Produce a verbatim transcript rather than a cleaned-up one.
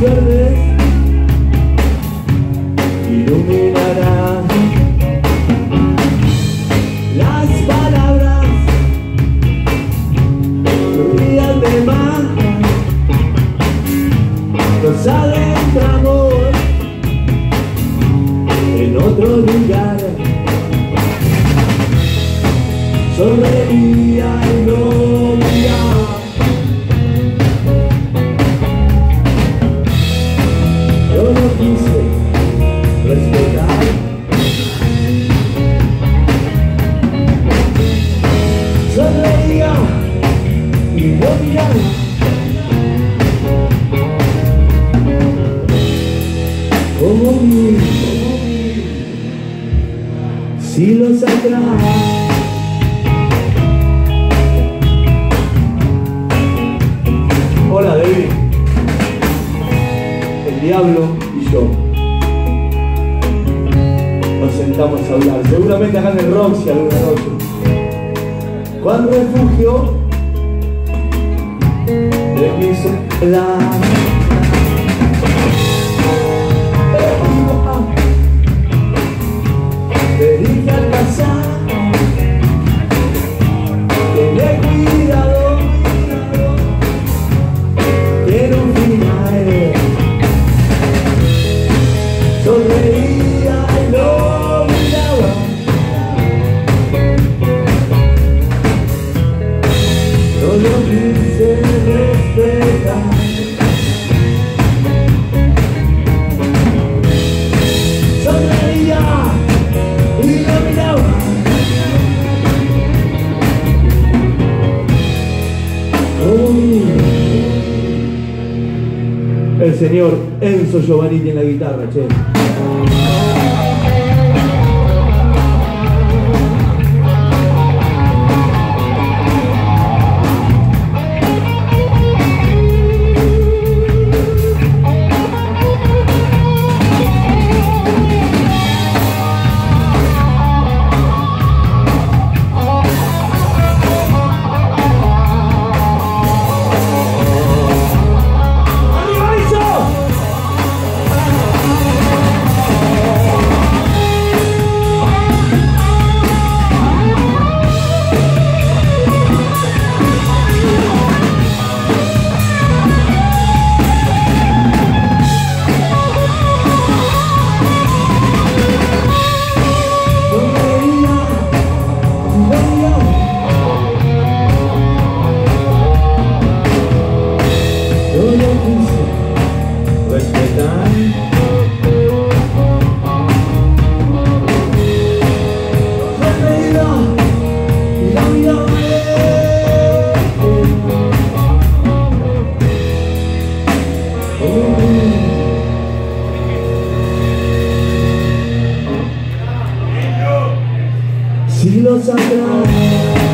verdes iluminarán las palabras fluidas de mar. Nos adentramos en otro lugar. Sonreía y no miraba. Yo no quise respetar. Sonreía y no miraba. Como vi, si los atrás. Hola, David. El diablo y yo nos sentamos a hablar, seguramente acá en el Roxy alguna noche. ¿Cuál refugio de mi soledad? Te dije al pasar, tené cuidado, quiero un final. Sonreía y no miraba. No lo quise respetar. Sonreía y no miraba. Oh. El señor Enzo Giovannitti en la guitarra, che. Si los atrás